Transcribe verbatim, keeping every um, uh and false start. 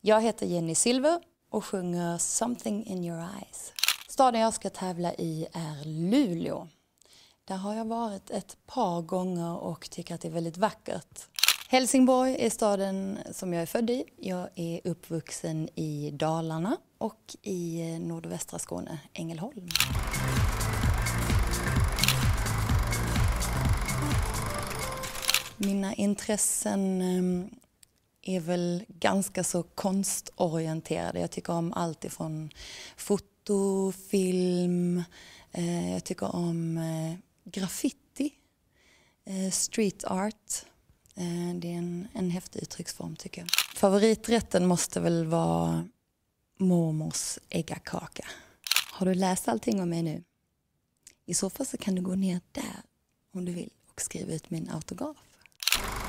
Jag heter Jenny Silver och sjunger Something in your eyes. Staden jag ska tävla i är Luleå. Där har jag varit ett par gånger och tycker att det är väldigt vackert. Helsingborg är staden som jag är född i. Jag är uppvuxen i Dalarna och i nordvästra Skåne, Ängelholm. Mina intressen är väl ganska så konstorienterade. Jag tycker om allt ifrån foto, film, jag tycker om graffiti, street art. Det är en, en häftig uttrycksform tycker jag. Favoriträtten måste väl vara mormors äggakaka. Har du läst allting om mig nu? I så fall så kan du gå ner där om du vill och skriva ut min autograf.